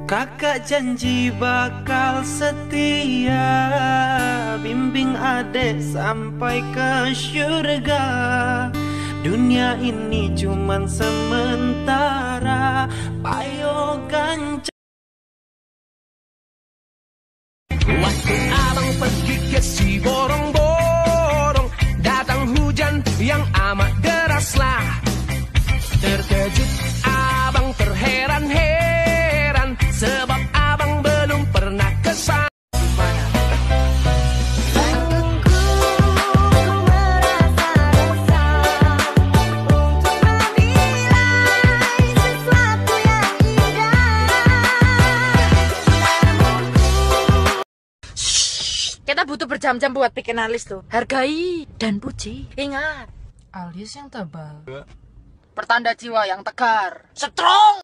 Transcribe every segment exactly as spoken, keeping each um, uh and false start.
Kakak janji bakal setia, bimbing adek sampai ke syurga. Dunia ini cuman sementara, payo ganca. Waktu abang pergi ke si borong-borong, datang hujan yang amat deraslah. Terkejut abang terheran-heran, sebab abang belum pernah kesana. Kita butuh berjam-jam buat bikin alis tuh. Hargai dan puji. Ingat, Alis yang tebal, pertanda jiwa yang tegar. Strong.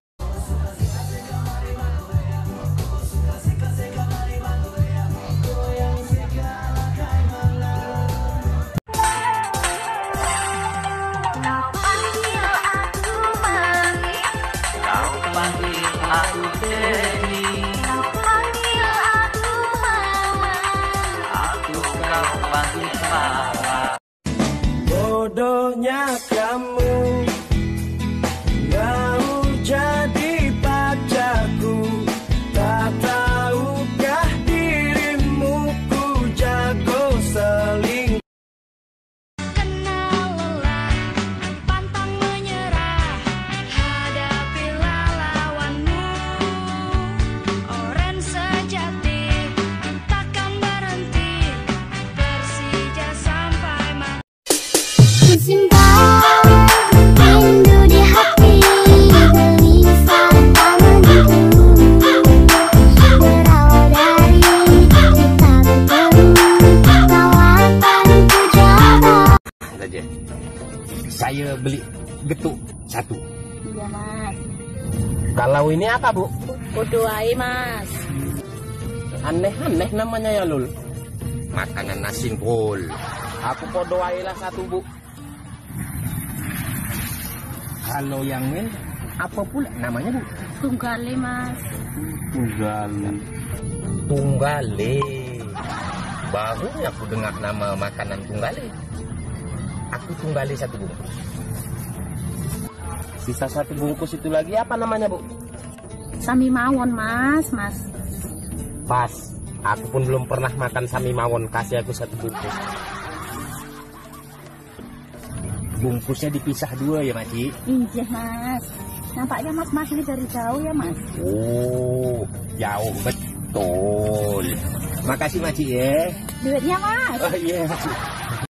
Bodohnya kamu mau jadi pacarku, tak tahukah dirimu ku jago seling. Kenal lelah, pantang menyerah, hadapilah lawanmu. Oren sejati takkan berhenti, Persija sampai mati. Simpan rindu di hati, gelisah tak menentu. Berawal dari kita bertemu, tawaran pejabat. Saja. Saya beli getuk satu. Iya mas. Kalau ini apa, Bu? Kuduai mas. Aneh-aneh namanya ya, Lul. Makanan nasi pol. Aku podoailah satu, Bu. Kalau yang ini apa pula namanya, Bu? Tunggale mas. Tunggale. Tunggale. Baru aku dengar nama makanan tunggale. Aku tunggale satu bungkus. Sisa satu bungkus itu lagi apa namanya, Bu? Sami mawon mas, mas. Pas. Aku pun belum pernah makan sami mawon. Kasih aku satu bungkus. Bungkusnya dipisah dua ya, Maci? Iya mas. Nampaknya mas mas ini dari jauh ya mas. Oh, jauh betul. Makasih, Maci ya. Duitnya mas. Oh iya, Maci.